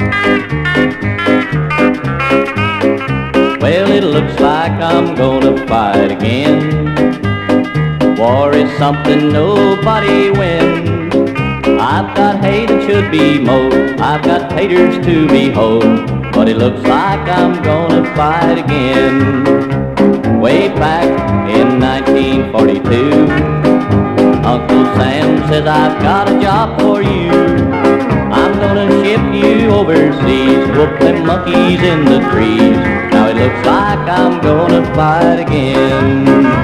Well, it looks like I'm gonna fight again. War is something nobody wins. I've got hay that should be mowed, I've got taters to be hoed, but it looks like I'm gonna fight again. Way back in 1942, Uncle Sam says I've got a job for you. I'm gonna ship you overseas, whoop them monkeys in the trees. Now it looks like I'm gonna fight again.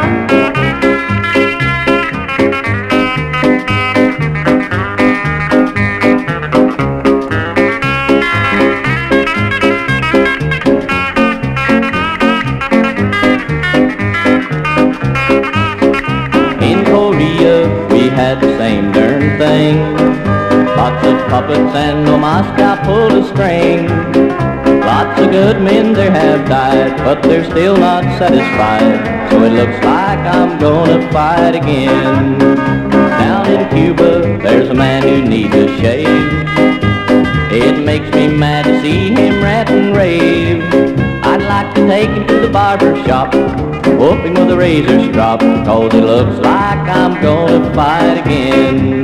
We had the same darn thing. Lots of puppets and no Moscow pulled a string. Lots of good men there have died, but they're still not satisfied. So it looks like I'm gonna fight again. Down in Cuba, there's a man who needs a shave. It makes me mad to see him rant and rave. I'd like to take him to the barber shop, whoop him with a razor strop, 'cause it looks like I'm gonna fight again.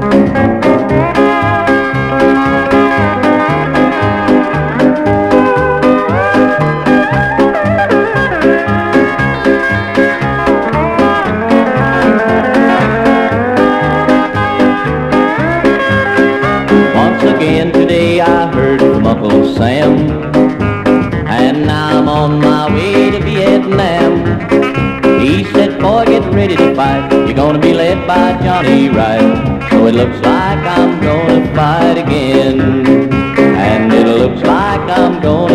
Once again today I heard from Uncle Sam, and now I'm on my way to Vietnam. He said, boy, get ready to fight, you're gonna be led by Johnny Wright. So it looks like I'm gonna fight again, and it looks like I'm gonna